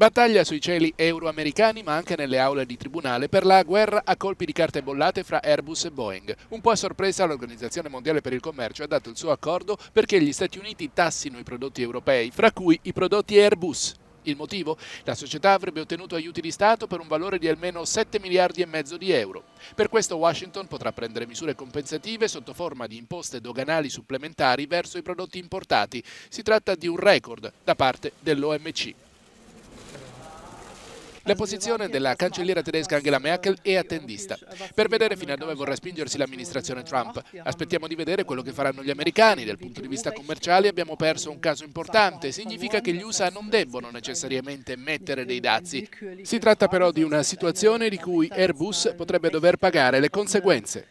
Battaglia sui cieli euroamericani ma anche nelle aule di tribunale per la guerra a colpi di carte bollate fra Airbus e Boeing. Un po' a sorpresa l'Organizzazione Mondiale per il Commercio ha dato il suo accordo perché gli Stati Uniti tassino i prodotti europei, fra cui i prodotti Airbus. Il motivo? La società avrebbe ottenuto aiuti di Stato per un valore di almeno 7 miliardi e mezzo di euro. Per questo Washington potrà prendere misure compensative sotto forma di imposte doganali supplementari verso i prodotti importati. Si tratta di un record da parte dell'OMC. La posizione della cancelliera tedesca Angela Merkel è attendista, per vedere fino a dove vorrà spingersi l'amministrazione Trump. Aspettiamo di vedere quello che faranno gli americani. Dal punto di vista commerciale abbiamo perso un caso importante. Significa che gli USA non debbono necessariamente mettere dei dazi. Si tratta però di una situazione di cui Airbus potrebbe dover pagare le conseguenze.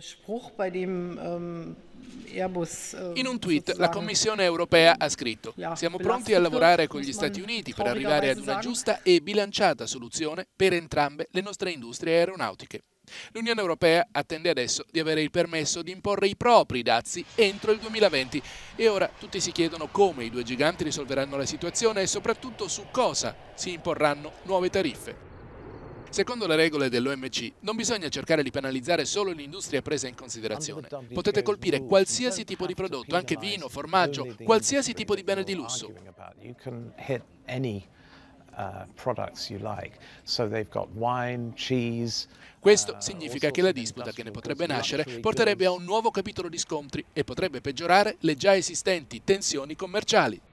In un tweet la Commissione europea ha scritto: siamo pronti a lavorare con gli Stati Uniti per arrivare ad una giusta e bilanciata soluzione per entrambe le nostre industrie aeronautiche. L'Unione Europea attende adesso di avere il permesso di imporre i propri dazi entro il 2020 e ora tutti si chiedono come i due giganti risolveranno la situazione e soprattutto su cosa si imporranno nuove tariffe. Secondo le regole dell'OMC non bisogna cercare di penalizzare solo l'industria presa in considerazione. Potete colpire qualsiasi tipo di prodotto, anche vino, formaggio, qualsiasi tipo di bene di lusso. Questo significa che la disputa che ne potrebbe nascere porterebbe a un nuovo capitolo di scontri e potrebbe peggiorare le già esistenti tensioni commerciali.